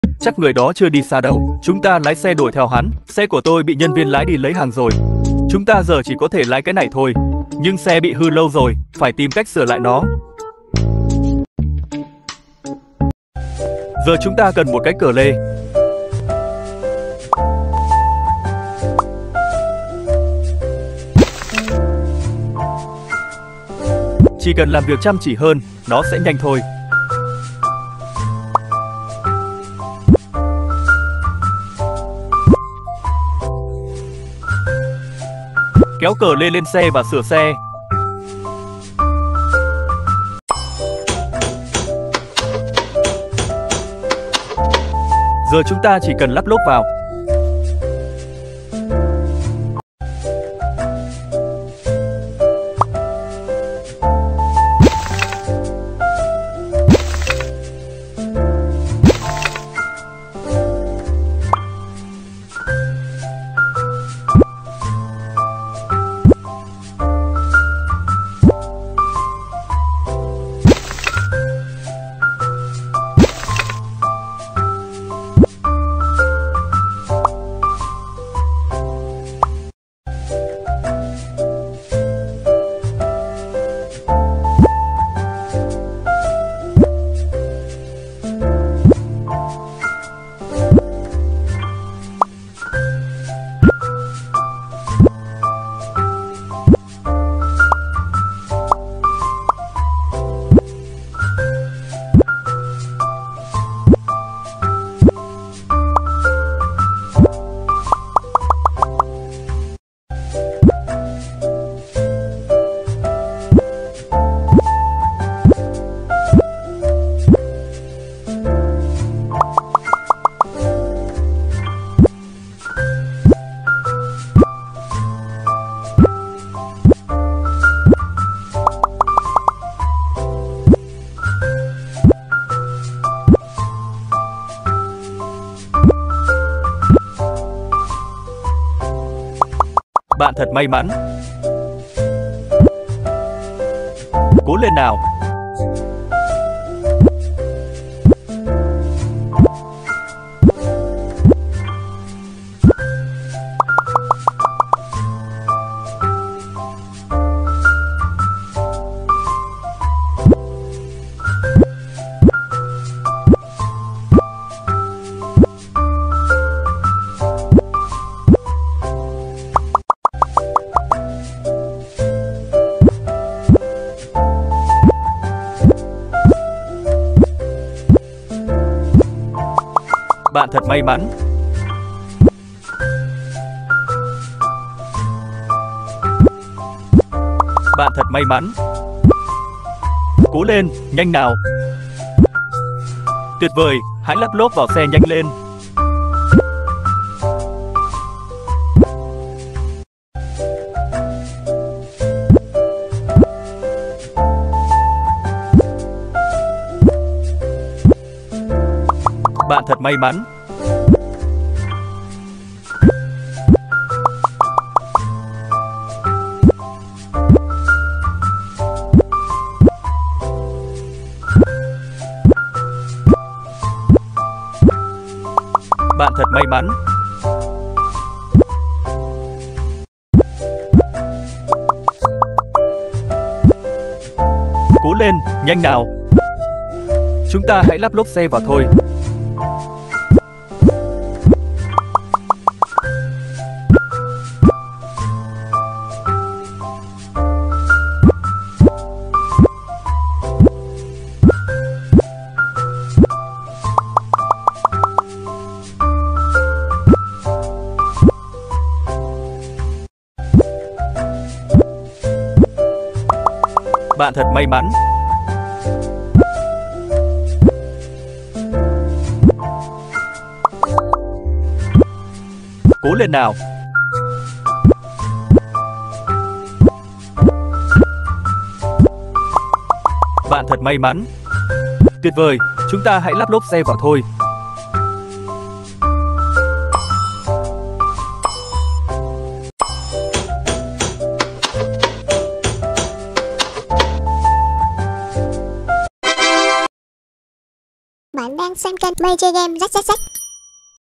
Chắc người đó chưa đi xa đâu. Chúng ta lái xe đuổi theo hắn. Xe của tôi bị nhân viên lái đi lấy hàng rồi. Chúng ta giờ chỉ có thể lái cái này thôi. Nhưng xe bị hư lâu rồi, phải tìm cách sửa lại nó. Giờ chúng ta cần một cái cờ lê. Chỉ cần làm việc chăm chỉ hơn, nó sẽ nhanh thôi. Kéo cờ lê lên xe và sửa xe. Giờ chúng ta chỉ cần lắp lốp vào. Bạn thật may mắn. Cố lên nào. Bạn thật may mắn. Bạn thật may mắn. Cố lên, nhanh nào. Tuyệt vời, hãy lắp lốp vào xe nhanh lên. Bạn thật may mắn. Bạn thật may mắn. Cố lên, nhanh nào. Chúng ta hãy lắp lốp xe vào thôi. Bạn thật may mắn. Cố lên nào. Bạn thật may mắn. Tuyệt vời, chúng ta hãy lắp lốp xe vào thôi. Bạn đang xem kênh Mây Chơi Game ZZZ.